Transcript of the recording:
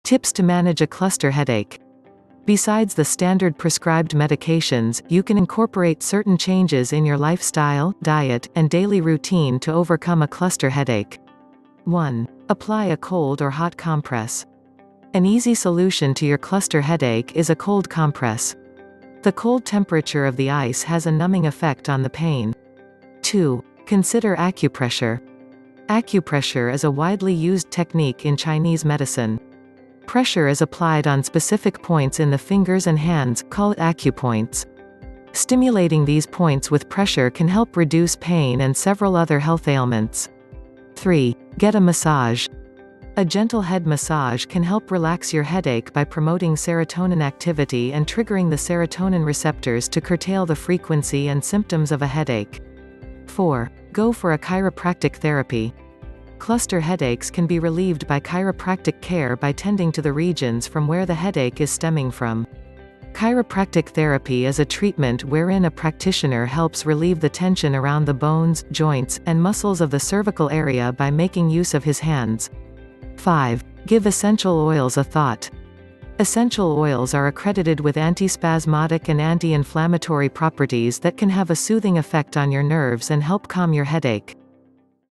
Tips to manage a cluster headache. Besides the standard prescribed medications, you can incorporate certain changes in your lifestyle, diet, and daily routine to overcome a cluster headache. 1. Apply a cold or hot compress. An easy solution to your cluster headache is a cold compress. The cold temperature of the ice has a numbing effect on the pain. 2. Consider acupressure. Acupressure is a widely used technique in Chinese medicine. Pressure is applied on specific points in the fingers and hands, called acupoints. Stimulating these points with pressure can help reduce pain and several other health ailments. 3. Get a massage. A gentle head massage can help relax your headache by promoting serotonin activity and triggering the serotonin receptors to curtail the frequency and symptoms of a headache. 4. Go for a chiropractic therapy. Cluster headaches can be relieved by chiropractic care by tending to the regions from where the headache is stemming from. Chiropractic therapy is a treatment wherein a practitioner helps relieve the tension around the bones, joints, and muscles of the cervical area by making use of his hands. 5. Give essential oils a thought. Essential oils are accredited with antispasmodic and anti-inflammatory properties that can have a soothing effect on your nerves and help calm your headache.